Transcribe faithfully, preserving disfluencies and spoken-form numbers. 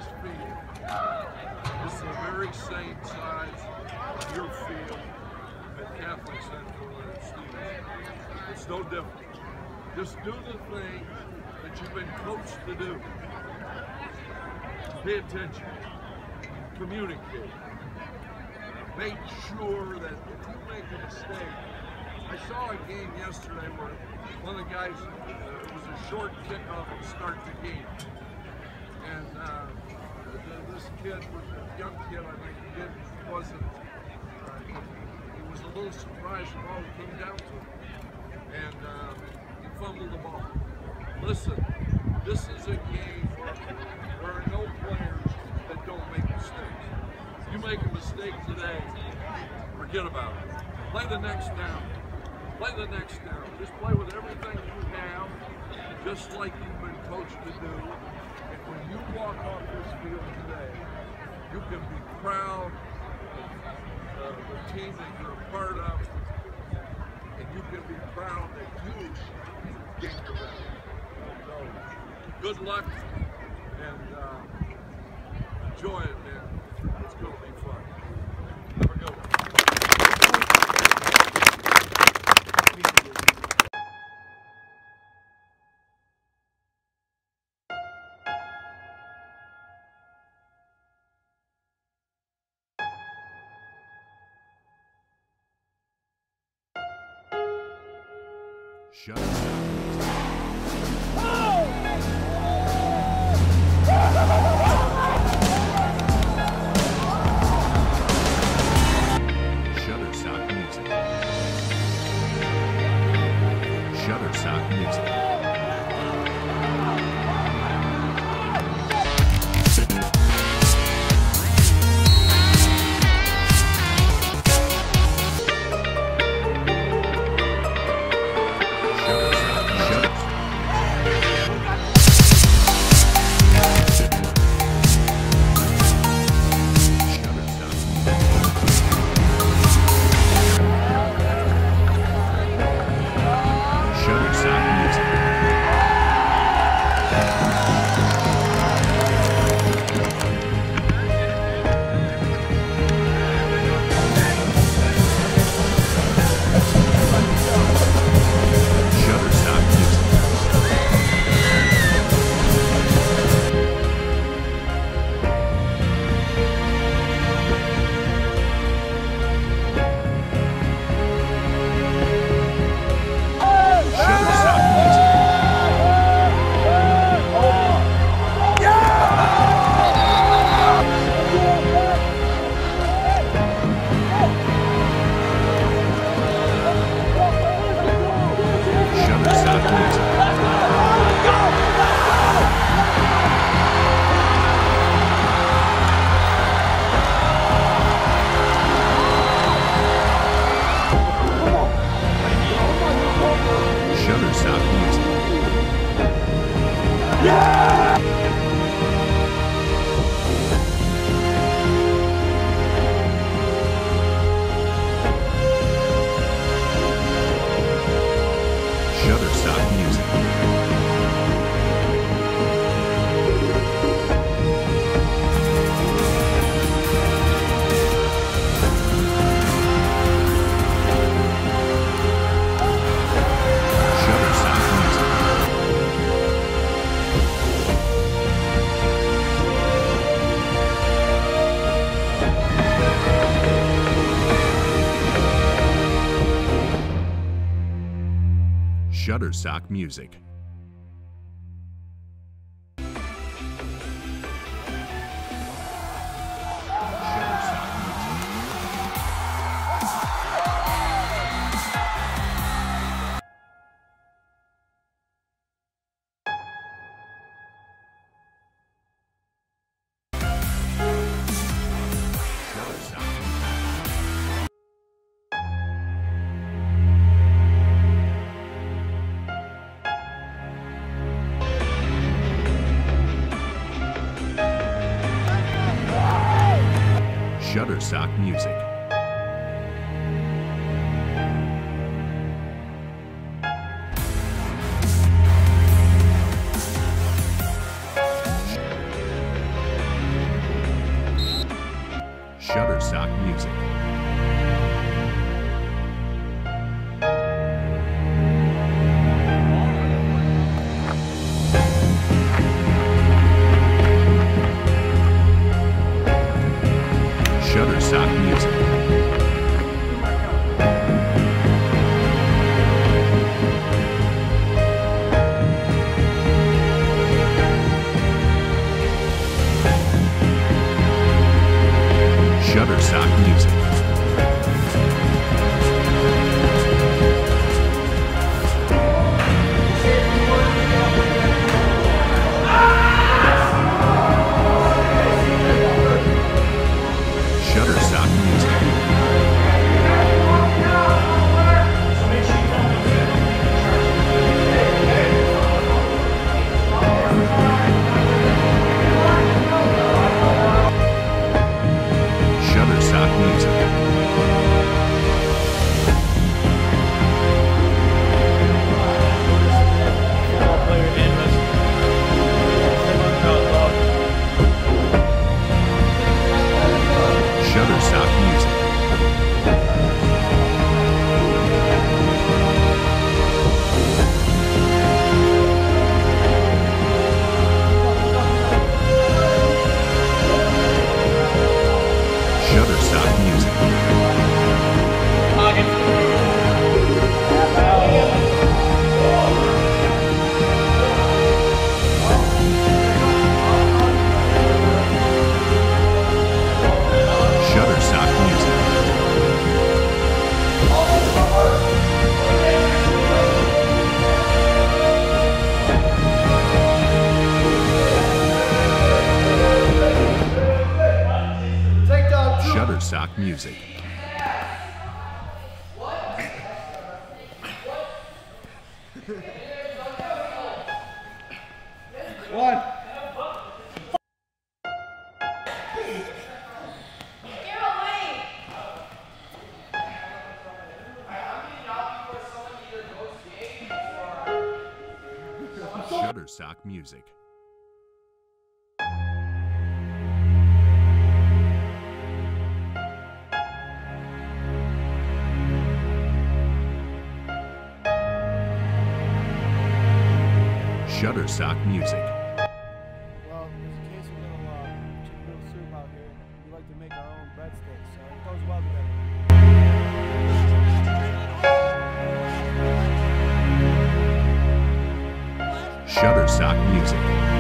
field is the very same size as your field at Catholic Central and at Stevens. It's no different. Just do the thing that you've been coached to do. Pay attention. Communicate. Make sure that if you make a mistake, I saw a game yesterday where one of the guys, uh, it was a short kickoff to start the game. And uh, this kid, was a young kid, I think, kid wasn't, uh, he, he was a little surprised the ball came down to him. And uh, he fumbled the ball. Listen, this is a game where there are no players that don't make mistakes. If you make a mistake today, forget about it. Play the next down. Play the next down. Just play with everything you have, just like you've been coached to do. And when you walk off this field today, you can be proud of uh, the team that you're a part of, and you can be proud that you get your best. So, good luck, and uh, enjoy it, man. It's going to be fun. Have a good one. Shut up. Shutterstock Music. Shutterstock Music. Shutterstock Music. Shutterstock Music. Shutterstock Music. Shutterstock Music. Shutterstock Music. Shutterstock Music. Shutterstock Music. Shutterstock Music. Shutterstock Music. Shutterstock Music. Shutterstock Music. One. Shutterstock Music. Shutterstock Music. Well, there's a case of little uh, chicken noodle soup out here. We like to make our own breadsticks, so it goes well together. Shutterstock Music.